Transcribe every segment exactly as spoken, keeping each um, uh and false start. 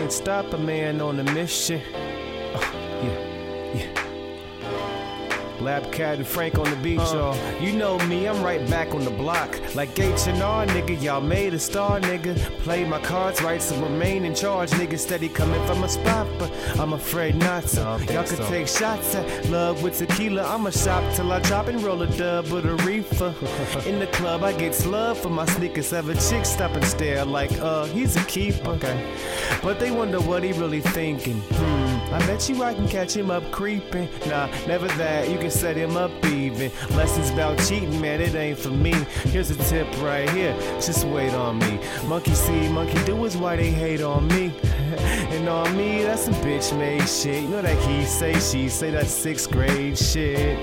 can't stop a man on a mission. Oh, yeah, yeah. Labcat and Frank on the beach, uh, y'all. You know me, I'm right back on the block. Like H and R, nigga, y'all made a star, nigga. Play my cards right, so remain in charge, nigga. Steady coming from a spot, but I'm afraid not to. Y'all can so. take shots at love with tequila. I'ma shop till I drop and roll a dub with a reefer. In the club, I get slub for my sneakers. Have a chick stop and stare like, uh, he's a keeper. Okay. But they wonder what he really thinking. Hmm. I bet you I can catch him up creeping. Nah, never that, you can set him up even. Lessons about cheating, man, it ain't for me. Here's a tip right here, just wait on me. Monkey see, monkey do is why they hate on me. And on me, that's some bitch made shit. You know that he say, she say, that sixth grade shit.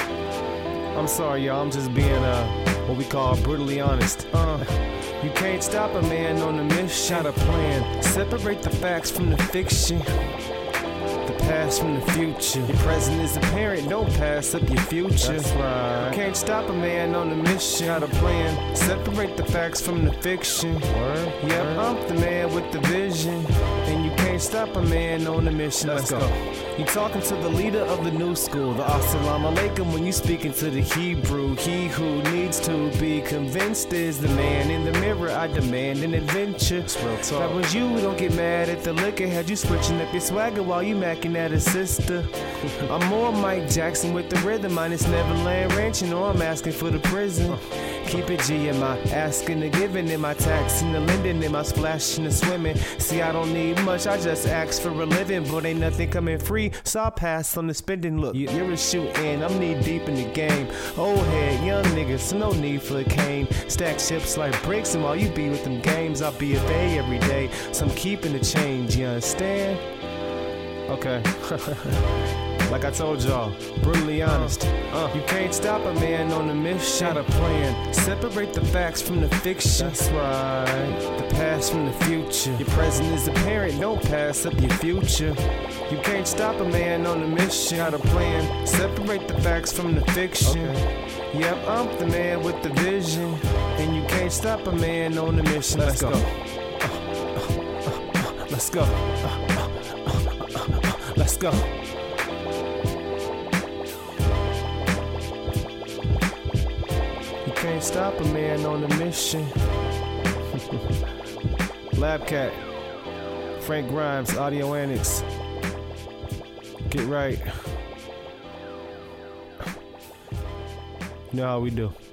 I'm sorry, y'all, I'm just being, uh, what we call brutally honest. Uh, you can't stop a man on a mission. Got a plan, separate the facts from the fiction. The past from the future. Your present is apparent, don't pass up your future. That's right. You can't stop a man on a mission. Got a plan, separate the facts from the fiction. Word. Yep, Word. I'm the man with the vision. And you can't stop a man on a mission. Let's, Let's go. go. You talking to the leader of the new school, the Assalamu alaikum when you speaking to the Hebrew. He who needs to be convinced is the man in the mirror. I demand an adventure. That was you, don't get mad at the liquor. Had you switching up your swagger while you macking at a sister. I'm more Mike Jackson with the rhythm. Mine is Neverland Ranch, you know I'm asking for the prison. Keep it G, am I asking the giving? Am I taxing the lending? Am I splashing the swimming? See, I don't need much, I just ask for a living. But ain't nothing coming free, so I pass on the spending. Look, you're a shootin', I'm knee deep in the game. Old head, young niggas, so no need for a cane. Stack chips like bricks, and while you be with them games, I'll be a bay every day. So I'm keeping the change, you understand? Okay. Like I told y'all, brutally honest. Uh, you can't stop a man on a mission. Got a plan, separate the facts from the fiction. That's right. The past from the future. Your present is apparent, don't pass up your future. You can't stop a man on a mission. Got a plan, separate the facts from the fiction. Okay. Yep, I'm the man with the vision. And you can't stop a man on a mission. Let's, Let's go. go. Uh, uh, uh, let's go. Uh, uh, uh, uh, uh, let's go. Can't stop a man on a mission. Labcat, Frank Grimes, Audio Annex. Get right. You know how we do.